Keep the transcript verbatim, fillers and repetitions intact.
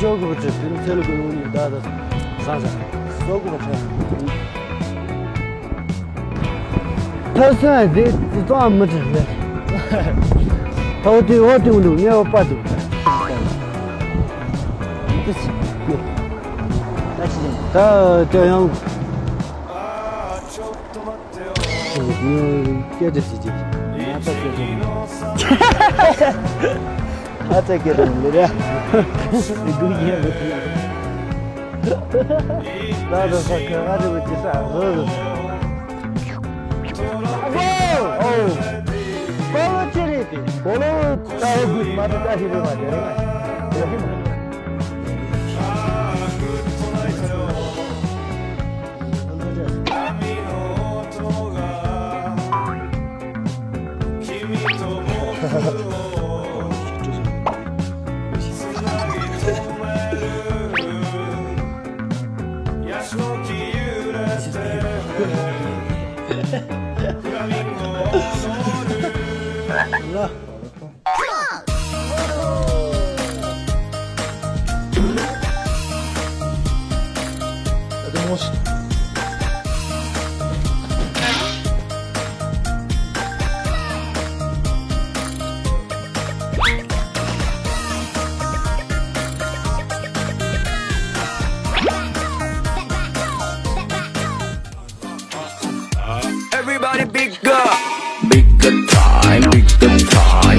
植物ってతెలుగు దాదా సాసా植物他现在这这多没吃的，他对我丢六年我八丢的，不行，对，那行，他这样，你别的事情，那再给他，哈哈哈，那再给他们的，你故意不听，哈哈哈，那都说可俺这个第三个。Oh, bawa cerita. Kalau tahu gus mata dah hidup aja, kan? Allah. Ada mus. Everybody big up, big good time, big good time.